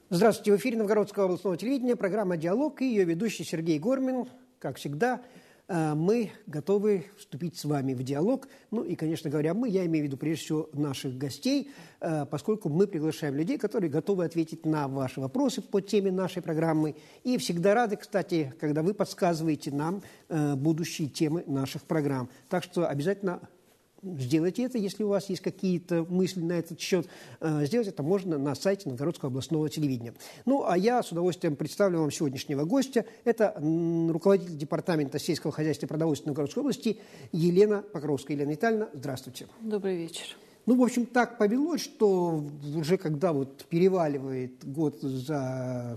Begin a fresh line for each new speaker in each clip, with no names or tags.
Здравствуйте, в эфире Новгородского областного телевидения, программа «Диалог» и ее ведущий Сергей Гормин. Как всегда, мы готовы вступить с вами в диалог. Ну и, конечно говоря, я имею в виду прежде всего наших гостей, поскольку мы приглашаем людей, которые готовы ответить на ваши вопросы по теме нашей программы. И всегда рады, кстати, когда вы подсказываете нам будущие темы наших программ. Так что обязательно сделайте это, если у вас есть какие-то мысли на этот счет. Сделать это можно на сайте Новгородского областного телевидения. Ну, а я с удовольствием представлю вам сегодняшнего гостя. Это руководитель департамента сельского хозяйства и продовольствия Новгородской области Елена Покровская. Елена Витальевна, здравствуйте.
Добрый вечер.
Ну, в общем, так повелось, что уже когда переваливает год за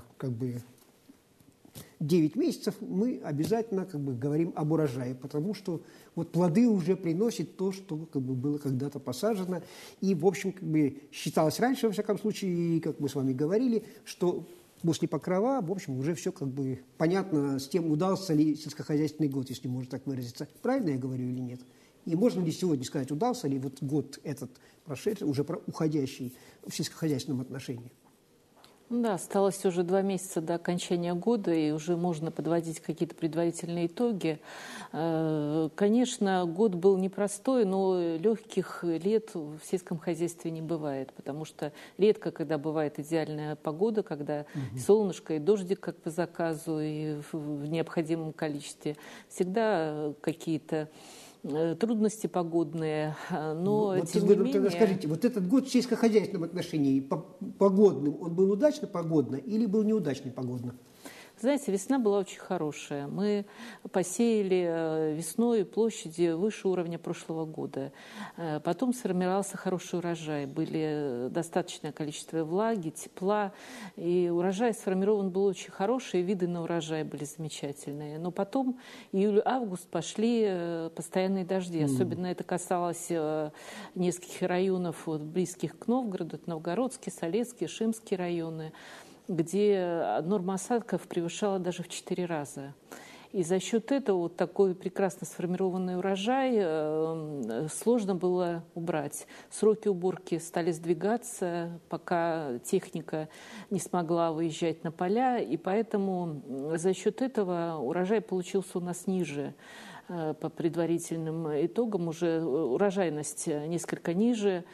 9 месяцев, мы обязательно говорим об урожае, потому что плоды уже приносят то, что было когда-то посажено. И, в общем, считалось раньше, во всяком случае, как мы с вами говорили, что после покрова, в общем, уже все понятно с тем, удался ли сельскохозяйственный год, если можно так выразиться. Правильно я говорю или нет? И можно ли сегодня сказать, удался ли год этот прошедший, уже уходящий в сельскохозяйственном отношении?
Да, осталось уже 2 месяца до окончания года, и уже можно подводить какие-то предварительные итоги. Конечно, год был непростой, но легких лет в сельском хозяйстве не бывает, потому что редко, когда бывает идеальная погода, когда солнышко и дождик как по заказу и в необходимом количестве. Всегда какие-то трудности погодные, но тем не менее...
Скажите, этот год в сельскохозяйственном отношении погодным, он был удачно погодно или был неудачно погодно?
Знаете, весна была очень хорошая. Мы посеяли весной площади выше уровня прошлого года. Потом сформировался хороший урожай. Были достаточное количество влаги, тепла. И урожай сформирован был очень хороший, и виды на урожай были замечательные. Но потом июль-август пошли постоянные дожди. Особенно это касалось нескольких районов, близких к Новгороду. Это Новгородские, Солецкие, Шимские районы, где норма осадков превышала даже в 4 раза. И за счет этого такой прекрасно сформированный урожай сложно было убрать. Сроки уборки стали сдвигаться, пока техника не смогла выезжать на поля, и поэтому за счет этого урожай получился у нас ниже. По предварительным итогам уже урожайность несколько ниже,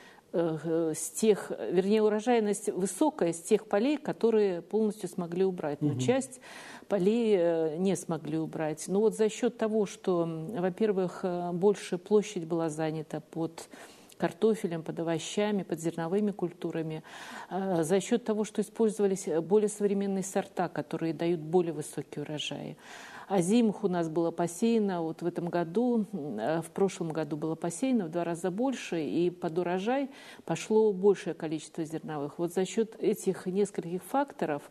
урожайность высокая с тех полей, которые полностью смогли убрать. Но часть полей не смогли убрать. Но за счет того, что, во-первых, большая площадь была занята под картофелем, под овощами, под зерновыми культурами, за счет того, что использовались более современные сорта, которые дают более высокие урожаи. Озимых у нас было посеяно в этом году, в прошлом году было посеяно в 2 раза больше, и под урожай пошло большее количество зерновых. За счет этих нескольких факторов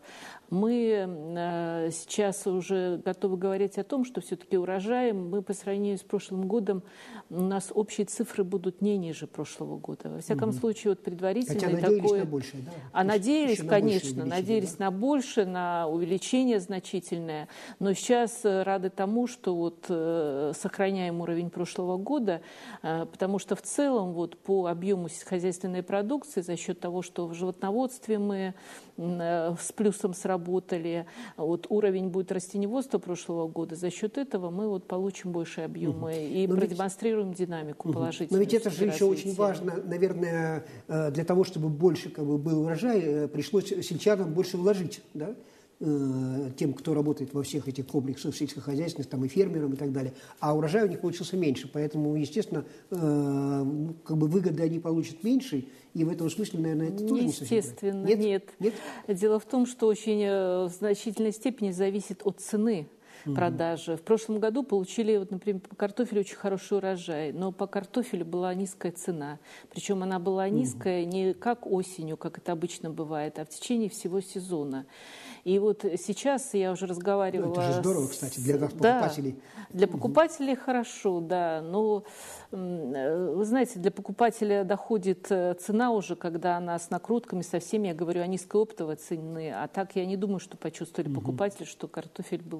мы сейчас уже готовы говорить о том, что все-таки урожай, мы по сравнению с прошлым годом, у нас общие цифры будут не ниже прошлого года. Во всяком случае, предварительно
такое... Хотя надеялись на большее, да?
А надеялись, конечно, надеялись на большее, на увеличение значительное, но сейчас рады тому, что сохраняем уровень прошлого года, потому что в целом по объему сельскохозяйственной продукции за счет того, что в животноводстве мы с плюсом сработали, уровень будет растеневодства прошлого года, за счет этого мы получим больше объема и продемонстрируем динамику положительную.
Но ведь это же еще очень важно, наверное, для того, чтобы больше был урожай, пришлось сельчанам больше вложить, да? Тем, кто работает во всех этих комплексах сельскохозяйственных, и фермерам и так далее, а урожай у них получился меньше, поэтому, естественно, выгоды они получат меньше, и в этом смысле, наверное, это тоже не совсем
естественно, нет. Дело в том, что очень в значительной степени зависит от цены продажи. В прошлом году получили, например, по картофелю очень хороший урожай, но по картофелю была низкая цена. Причем она была низкая не как осенью, как это обычно бывает, а в течение всего сезона. И сейчас я уже разговаривала...
Это же здорово, кстати, для покупателей.
Да, для покупателей хорошо, да. Но, вы знаете, для покупателя доходит цена уже, когда она с накрутками, со всеми, я говорю о низкой оптовой цене. А так я не думаю, что почувствовали покупатели, что картофель был очень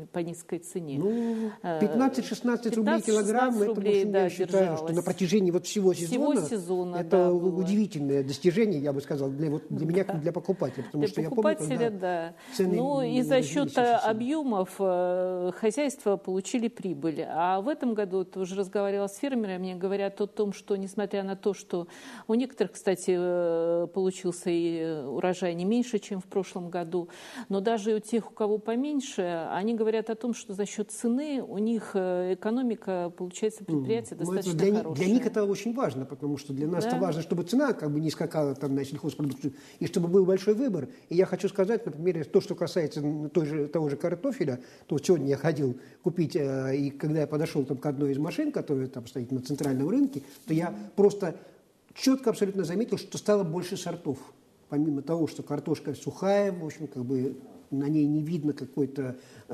по низкой цене.
Ну, 15-16 рублей килограмм, это, в общем,
да,
я считаю, что на протяжении вот всего сезона это
да,
удивительное достижение, я бы сказал, для меня, как для покупателя. Потому
для
что
покупателя,
я помню,
да.
цены
Ну и за счет
совсем.
объемов хозяйства получили прибыль. А в этом году, ты уже разговаривала с фермерами, мне говорят о том, что несмотря на то, что у некоторых, кстати, получился и урожай не меньше, чем в прошлом году, но даже у тех, у кого поменьше, они говорят о том, что за счет цены у них экономика, получается, предприятия достаточно хорошая.
Для них это очень важно, потому что для нас это важно, чтобы цена как бы не скакала там на сельхозпродукцию, и чтобы был большой выбор. И я хочу сказать, например, то, что касается того же картофеля, то сегодня я ходил купить, и когда я подошел там к одной из машин, которая там стоит на центральном рынке, то я просто четко абсолютно заметил, что стало больше сортов. Помимо того, что картошка сухая, в общем, как бы на ней не видно какой-то,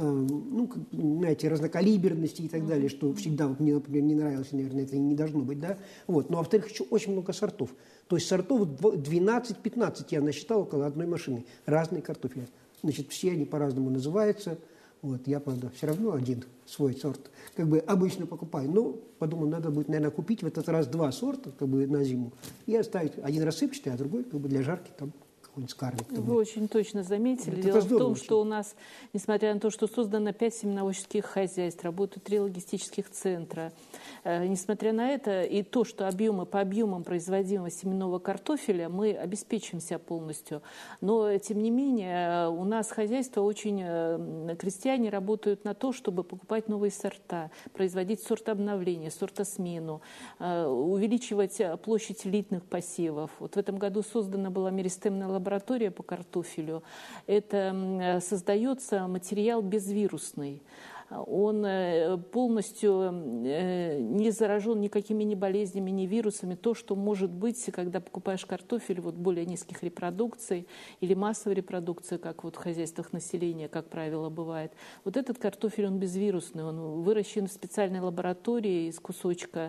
знаете, разнокалиберности и так далее, что всегда вот мне, например, не нравилось, наверное, это и не должно быть, да. Вот. Ну, а во-вторых, еще очень много сортов. То есть сортов 12-15 я насчитал около одной машины. Разные картофели. Значит, все они по-разному называются. Вот, я, правда, все равно один свой сорт как бы обычно покупаю. Но подумал, надо будет, наверное, купить в этот раз 2 сорта как бы на зиму и оставить один рассыпчатый, а другой как бы для жарки там какой-нибудь скарлетт.
Вы очень точно заметили.
Вот
дело в том,
очень.
что у нас, несмотря на то, что создано 5 семеноводческих хозяйств, работают 3 логистических центра, несмотря на это и то, что по объемам производимого семенного картофеля мы обеспечим себя полностью. Но, тем не менее, у нас хозяйство крестьяне работают на то, чтобы покупать новые сорта, производить сортообновление, сортосмену, увеличивать площадь элитных посевов. Вот в этом году создана была меристемная лаборатория по картофелю. Это создается материал безвирусный. Он полностью не заражен никакими ни болезнями, ни вирусами. То, что может быть, когда покупаешь картофель вот более низких репродукций или массовой репродукции, как вот в хозяйствах населения, как правило, бывает. Вот этот картофель, он безвирусный, он выращен в специальной лаборатории из кусочка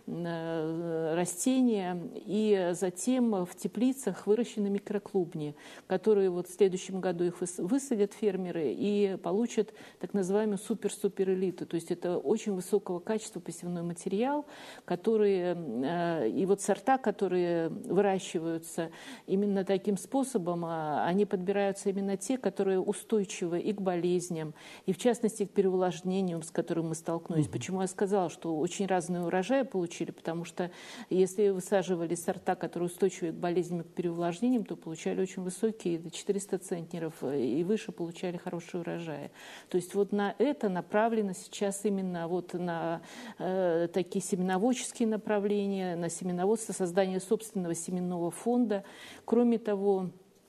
растения, и затем в теплицах выращены микроклубни, которые вот в следующем году их высадят фермеры и получат так называемую супер элиту. То есть это очень высокого качества посевной материал, который, и вот сорта, которые выращиваются именно таким способом, они подбираются именно те, которые устойчивы и к болезням, и в частности к переувлажнению, с которым мы столкнулись. Почему я сказала, что очень разные урожаи получили, потому что если высаживали сорта, которые устойчивы к болезням и к переувлажнениям, то получали очень высокие, 400 центнеров и выше получали хорошие урожаи. То есть вот на это направлено сейчас именно вот на такие семеноводческие направления, на семеноводство, создание собственного семенного фонда. Кроме того,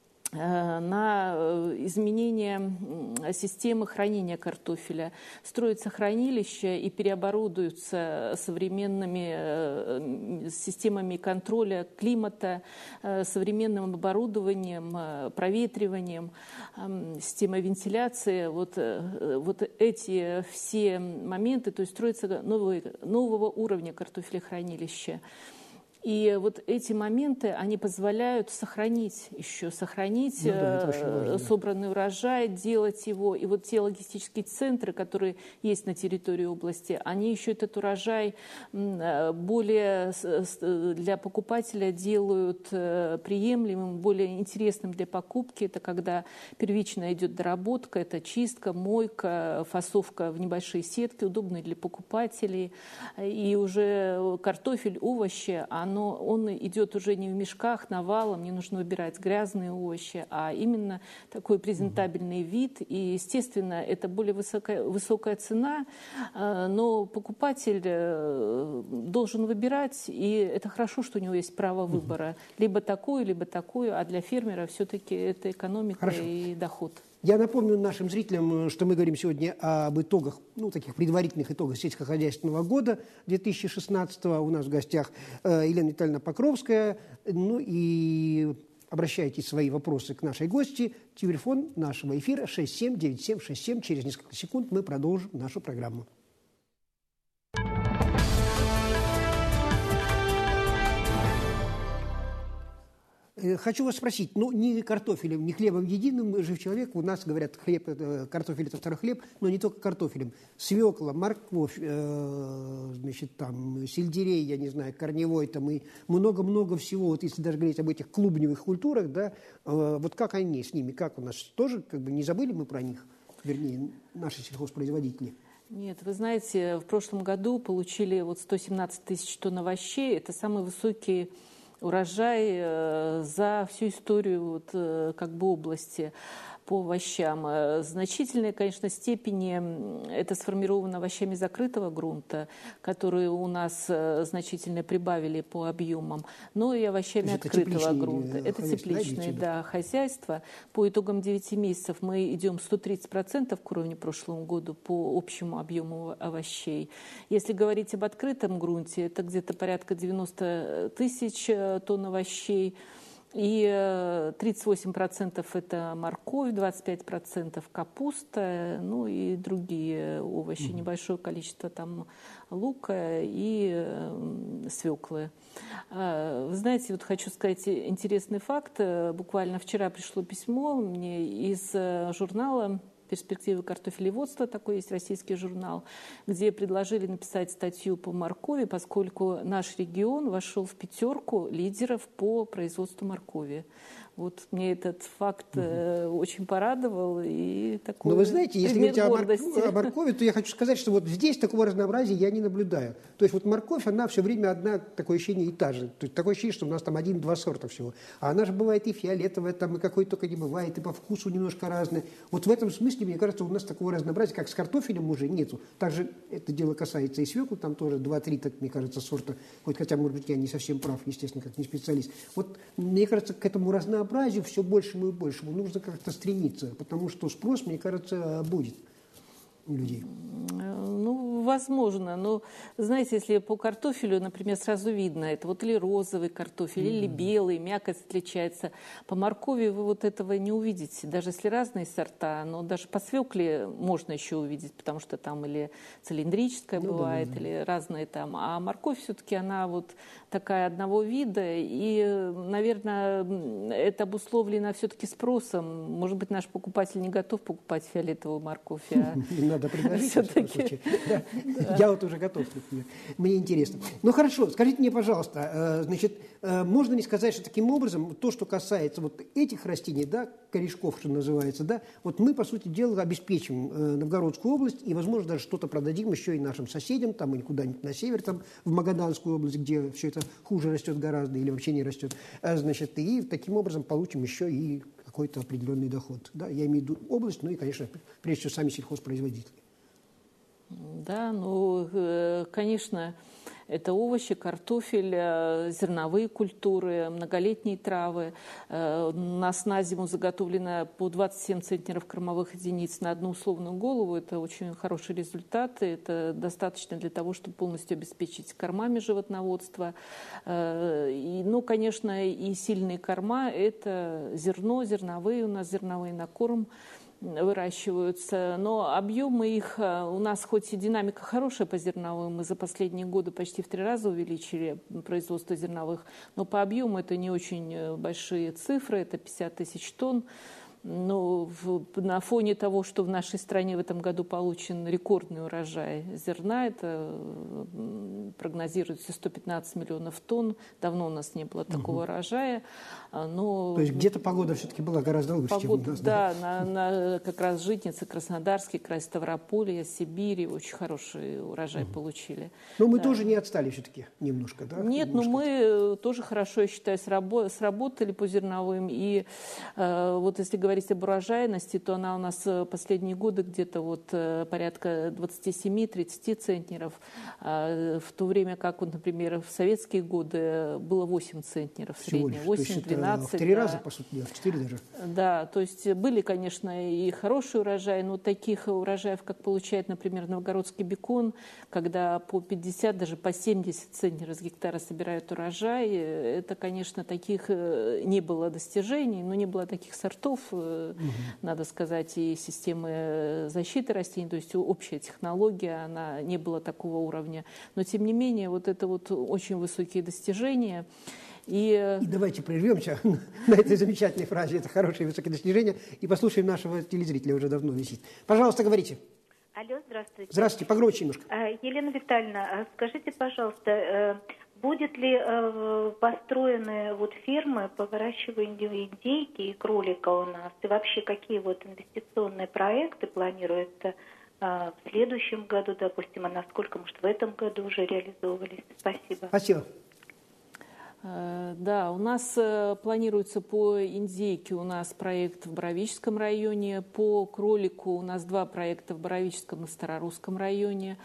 на изменение системы хранения картофеля. Строятся хранилища и переоборудуются современными системами контроля климата, современным оборудованием, проветриванием, системой вентиляции. Вот эти все моменты, то есть строятся нового уровня картофелехранилища. И вот эти моменты, они позволяют сохранить собранный урожай, делать его. И вот те логистические центры, которые есть на территории области, они еще этот урожай более для покупателя делают приемлемым, более интересным для покупки. Это когда первично идет доработка, это чистка, мойка, фасовка в небольшие сетки, удобные для покупателей. И уже картофель, овощи, он идет уже не в мешках, навалом, не нужно выбирать грязные овощи, а именно такой презентабельный вид. И, естественно, это более высокая цена, но покупатель должен выбирать, и это хорошо, что у него есть право выбора. Либо такую, а для фермера все-таки это экономика и доход.
Я напомню нашим зрителям, что мы говорим сегодня об итогах, таких предварительных итогах сельскохозяйственного года 2016. У нас в гостях Елена Витальевна Покровская. И обращайте свои вопросы к нашей гости. Телефон нашего эфира 679767. Через несколько секунд мы продолжим нашу программу. Хочу вас спросить, ну, не картофелем, не хлебом единым жив человек. У нас говорят, хлеб, картофель – это второй хлеб, но не только картофелем. Свекла, морковь, значит, там, сельдерей, я не знаю, корневой, там, и много-много всего. Вот если даже говорить об этих клубневых культурах, да, вот как они с ними, как у нас тоже, как бы, не забыли мы про них, вернее, наши сельхозпроизводители?
Нет, вы знаете, в прошлом году получили вот 117 тысяч тонн овощей. Это самый высокий урожай за всю историю вот, как бы области по овощам. В значительной, конечно, степени это сформировано овощами закрытого грунта, которые у нас значительно прибавили по объемам, но и овощами открытого грунта. Это тепличные, да, хозяйства. По итогам 9 месяцев мы идем 130% к уровню прошлому году по общему объему овощей. Если говорить об открытом грунте, это где-то порядка 90 тысяч тонн овощей. И 38% это морковь, 25% капуста, ну и другие овощи, небольшое количество там лука и свеклы. Вы знаете, вот хочу сказать интересный факт. Буквально вчера пришло письмо мне из журнала «Перспективы картофелеводства», такой есть российский журнал, где предложили написать статью по моркови, поскольку наш регион вошел в 5 лидеров по производству моркови. Вот мне этот факт очень порадовал и такой.
Но вы знаете, если говорить о моркови, то я хочу сказать, что вот здесь такого разнообразия я не наблюдаю. То есть вот морковь, она все время одна, такое ощущение, и та же. То есть такое ощущение, что у нас там 1-2 сорта всего. А она же бывает и фиолетовая, там, и какой только не бывает, и по вкусу немножко разная. Вот в этом смысле, мне кажется, у нас такого разнообразия, как с картофелем, уже нету. Также это дело касается и свеклы, там тоже 2-3, так, мне кажется, сорта. Хотя, может быть, я не совсем прав, естественно, как не специалист. Вот мне кажется, к этому разнообразию все большему и большему нужно как-то стремиться, потому что спрос, мне кажется, будет у людей.
Ну, возможно, но, знаете, если по картофелю, например, сразу видно, это вот или розовый картофель, или белый, мякоть отличается. По моркови вы вот этого не увидите, даже если разные сорта, но даже по свекле можно еще увидеть, потому что там или цилиндрическая бывает, или разные там. А морковь все-таки она вот такая одного вида, и, наверное, это обусловлено все-таки спросом. Может быть, наш покупатель не готов покупать фиолетовую морковь.
Надо предложить, в всяком случае. Я вот уже готов, например. Мне интересно. Ну, хорошо, скажите мне, пожалуйста, значит, можно ли сказать, что таким образом, то, что касается вот этих растений, да, корешков, что называется, да, вот мы, по сути дела, обеспечим Новгородскую область и, возможно, даже что-то продадим еще и нашим соседям, там, или куда-нибудь на север, там, в Магаданскую область, где все это хуже растет гораздо или вообще не растет. Значит, и таким образом получим еще и какой-то определенный доход. Да? Я имею в виду область, ну и, конечно, прежде всего, сами сельхозпроизводители.
Да, ну, конечно, это овощи, картофель, зерновые культуры, многолетние травы. У нас на зиму заготовлено по 27 центнеров кормовых единиц на одну условную голову. Это очень хороший результат. Это достаточно для того, чтобы полностью обеспечить кормами животноводства. И, ну, конечно, и сильные корма – это зерно, зерновые. У нас зерновые на корм выращиваются, но объемы их у нас хоть и динамика хорошая по зерновым, мы за последние годы почти в 3 раза увеличили производство зерновых, но по объему это не очень большие цифры, это 50 тысяч тонн. Но на фоне того, что в нашей стране в этом году получен рекордный урожай зерна, это прогнозируется 115 миллионов тонн. Давно у нас не было такого урожая. Но
то есть где-то погода все-таки была гораздо лучше, чем у нас.
Да, на как раз Житницы, Краснодарский край, Ставрополье, Сибири очень хороший урожай получили.
Но мы тоже не отстали все-таки немножко, да?
Нет, но мы тоже хорошо, я считаю, сработали по зерновым. И вот если говорить об урожайности, то она у нас последние годы где-то вот порядка 27-30 центнеров, в то время как, вот, например, в советские годы было 8 центнеров в среднем, 8-12.
В 3 раза, по сути дела, в 4 даже.
Да, то есть были, конечно, и хорошие урожаи, но таких урожаев, как получает, например, новгородский бекон, когда по 50, даже по 70 центнеров с гектара собирают урожай, это, конечно, таких не было достижений, но не было таких сортов, надо сказать, и системы защиты растений, то есть общая технология, она не была такого уровня. Но, тем не менее, вот это вот очень высокие достижения. И
давайте прервемся на этой замечательной фразе. Это хорошее высокое достижение. И послушаем нашего телезрителя, уже давно висит. Пожалуйста, говорите.
Алло, здравствуйте.
Здравствуйте, погромче немножко.
Елена Витальевна, скажите, пожалуйста, будет ли построены фермы по выращиванию индейки и кролика у нас? И вообще, какие инвестиционные проекты планируются в следующем году, допустим, а насколько, может, в этом году уже реализовывались? Спасибо.
Спасибо.
Да, у нас планируется по индейке у нас проект в Боровическом районе, по кролику у нас 2 проекта в Боровическом и Старорусском районе,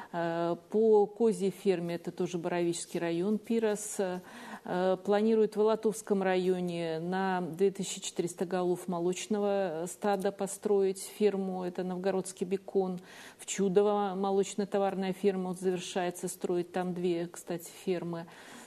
по козьей ферме, это тоже Боровический район, Пирос, планирует в Алатовском районе на 2400 голов молочного стада построить ферму, это Новгородский бекон, в Чудово молочно-товарная ферма завершается строить, там 2, кстати, фермы.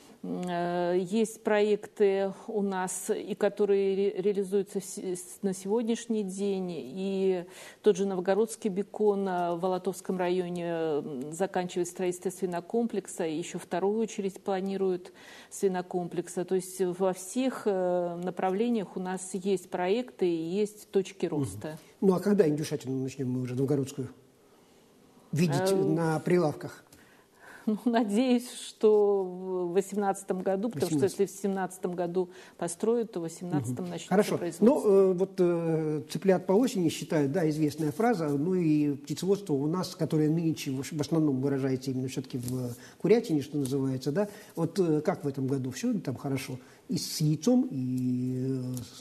Есть проекты у нас, и которые реализуются на сегодняшний день. И тот же Новгородский бекон в Алатовском районе заканчивает строительство свинокомплекса, и еще вторую очередь планируют свинокомплекса. То есть во всех направлениях у нас есть проекты и есть точки роста.
Ну а когда индюшатину начнем мы уже новгородскую видеть на прилавках?
Ну, надеюсь, что в 2018 году, потому что если в 2017 году построят, то в 2018 начнется
Хорошо.
производство.
Ну, цыплят по осени считают, да, известная фраза. Ну и птицеводство у нас, которое нынче в основном выражается именно все-таки в курятине, что называется, да. Вот как в этом году? Все там хорошо? И с яйцом, и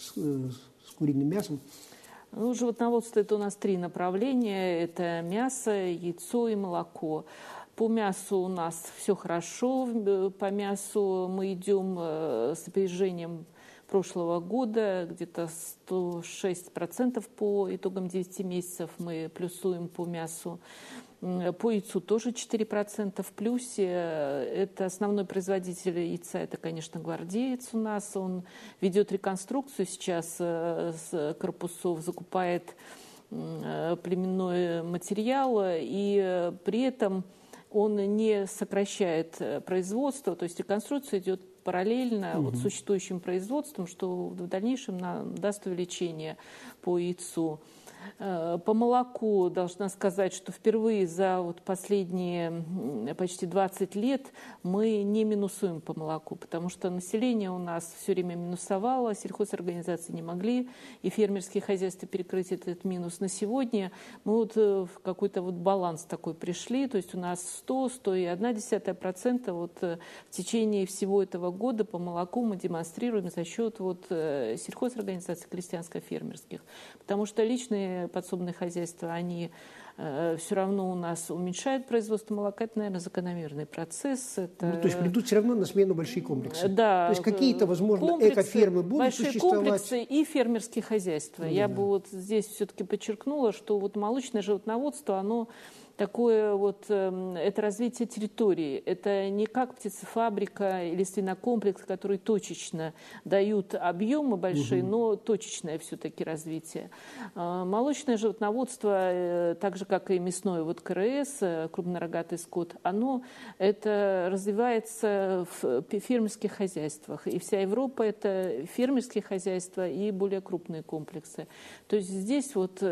с куриным мясом?
Ну, животноводство – это у нас 3 направления. Это мясо, яйцо и молоко. По мясу у нас все хорошо. По мясу мы идем с опережением прошлого года. Где-то 106% по итогам 9 месяцев мы плюсуем по мясу. По яйцу тоже 4% в плюсе. Это основной производитель яйца, это, конечно, гвардеец у нас. Он ведет реконструкцию сейчас с корпусов, закупает племенной материал, и при этом он не сокращает производство, то есть реконструкция идет параллельно с существующим производством, что в дальнейшем нам даст увеличение по яйцу. По молоку должна сказать, что впервые за последние почти 20 лет мы не минусуем по молоку, потому что население у нас все время минусовало, сельхозорганизации не могли, и фермерские хозяйства перекрыть этот минус. На сегодня мы в какой-то баланс такой пришли, то есть у нас 100,1% в течение всего этого года по молоку мы демонстрируем за счет сельхозорганизаций крестьянско-фермерских, потому что личные подсобные хозяйства, они все равно у нас уменьшают производство молока. Это, наверное, закономерный процесс.
То есть придут все равно на смену большие комплексы.
Да.
То есть какие-то, возможно, экофермы будут существовать.
Большие комплексы и фермерские хозяйства. Я бы здесь все-таки подчеркнула, что молочное животноводство, оно такое это развитие территории. Это не как птицефабрика или свинокомплекс, которые точечно дают объемы большие, но точечное все-таки развитие. Молочное животноводство, так же как и мясное КРС, крупнорогатый скот, оно это развивается в фермерских хозяйствах. И вся Европа это фермерские хозяйства и более крупные комплексы. То есть здесь от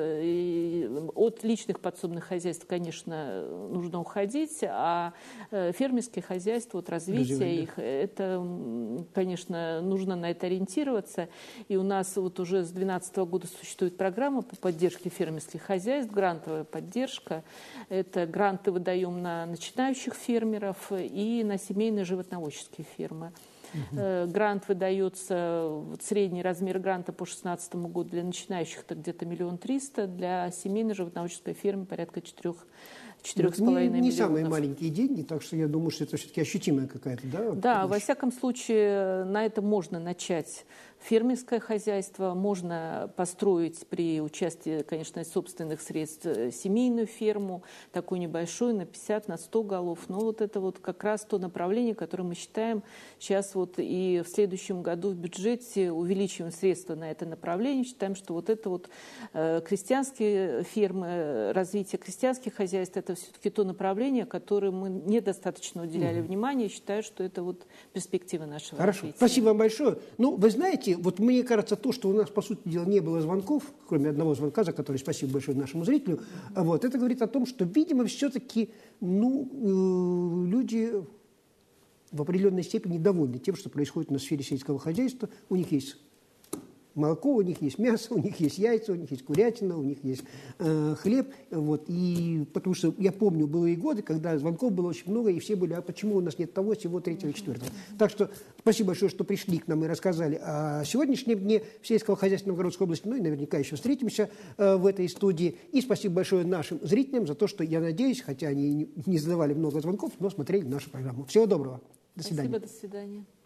личных подсобных хозяйств, конечно, нужно уходить, а фермерские хозяйства, развитие их, это, конечно, нужно на это ориентироваться. И у нас уже с 2012 года существует программа по поддержке фермерских хозяйств, грантовая поддержка. Это гранты выдаем на начинающих фермеров и на семейные животноводческие фермы. Грант выдается, средний размер гранта по 2016 году для начинающих это где-то 1 300 000, для семейной животноводческой фермы порядка 4,5 миллионов.
Не самые маленькие деньги, так что я думаю, что это все-таки ощутимая какая-то, да?
Да, во всяком случае, на это можно начать фермерское хозяйство, можно построить при участии, конечно, собственных средств семейную ферму, такую небольшую, на 50, на 100 голов. Но вот это вот как раз то направление, которое мы считаем сейчас вот и в следующем году в бюджете увеличиваем средства на это направление. Считаем, что вот это вот крестьянские фермы, развитие крестьянских хозяйств, это все-таки то направление, которое мы недостаточно уделяли внимания. И считаю, что это вот перспектива нашего развития.
Спасибо вам большое. Ну, вы знаете, вот мне кажется, то, что у нас, по сути дела, не было звонков, кроме одного звонка, за который спасибо большое нашему зрителю, вот, это говорит о том, что, видимо, все-таки люди в определенной степени довольны тем, что происходит на сфере сельского хозяйства. У них есть молоко, у них есть мясо, у них есть яйца, у них есть курятина, у них есть хлеб. Вот. И потому что я помню, были и годы, когда звонков было очень много, и все были, а почему у нас нет того, всего, третьего, четвертого. Так что спасибо большое, что пришли к нам и рассказали о сегодняшнем дне сельского хозяйства Новгородской области. Ну и наверняка еще встретимся в этой студии. И спасибо большое нашим зрителям за то, что, я надеюсь, хотя они не задавали много звонков, но смотрели нашу программу. Всего доброго. До свидания.
Спасибо, до свидания.